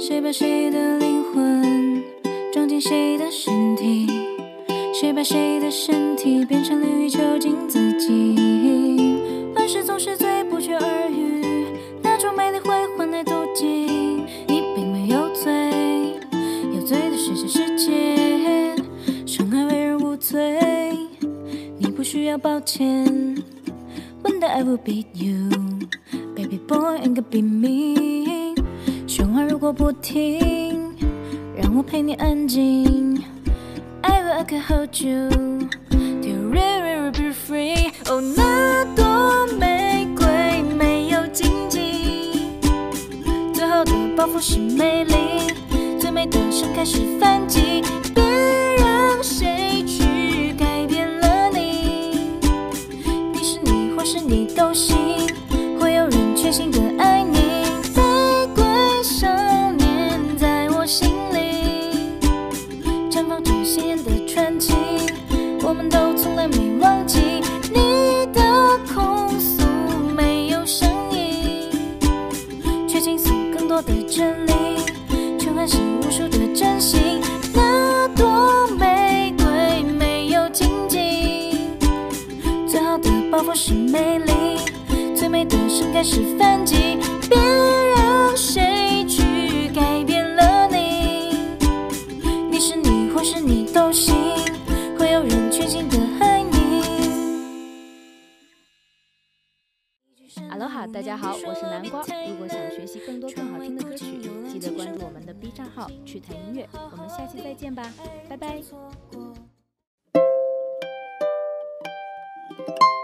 谁把谁的灵魂装进谁的身体，谁把谁的身体变成了宇宙镜自己。万事总是最不绝而语，那种美丽会换来妒忌。你并没有罪，有罪的是这世界，伤害为人无罪，你不需要抱歉。One day I will beat you, baby boy ain't gonna be me。 喧哗如果不停，让我陪你安静。 I will I can hold you till really be free。 哦，那朵玫瑰没有荆棘，最后的报复是美丽，最美的盛开是反击。别让谁去改变了你，你是你或是你都行，会有人全心的爱你。玫瑰少年在我心里绽放着鲜艳的传奇，我们都从来没忘记。你的控诉没有声音，却倾诉更多的真理，却唤醒无数的真心。那朵玫瑰没有荆棘，最好的报复是美丽，最美的盛开是反击。别让谁去改变了你，你是你或是你都行，会有人全心的爱你。 哈喽哈，大家好，我是南瓜。如果想学习更多更好听的歌曲，记得关注我们的 B 站号“趣谈音乐”。我们下期再见吧，拜拜。